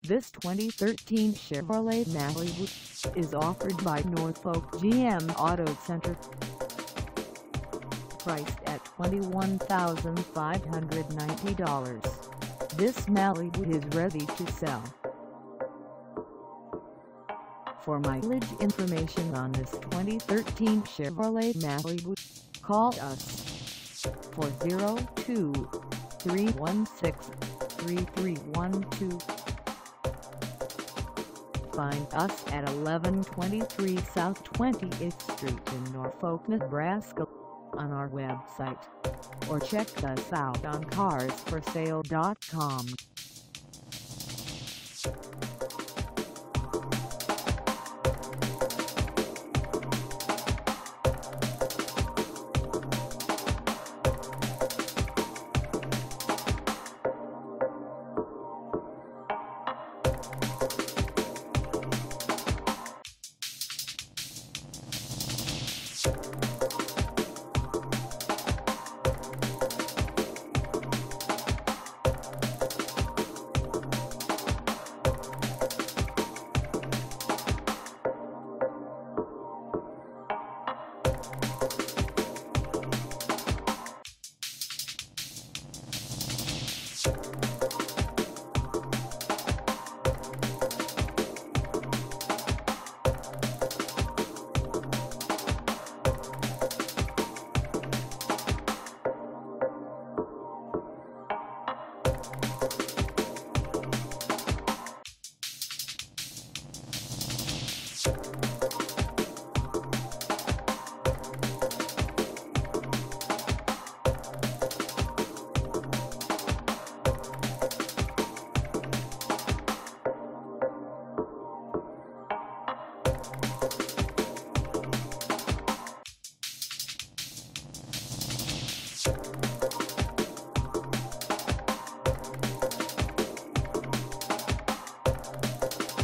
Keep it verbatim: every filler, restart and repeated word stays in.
This twenty thirteen Chevrolet Malibu is offered by Norfolk G M Auto Center. Priced at twenty-one thousand five hundred ninety dollars, this Malibu is ready to sell. For mileage information on this twenty thirteen Chevrolet Malibu, call us four oh two, three one six, three three one two. Find us at eleven twenty-three South twentieth Street in Norfolk, Nebraska on our website, or check us out on cars for sale dot com. You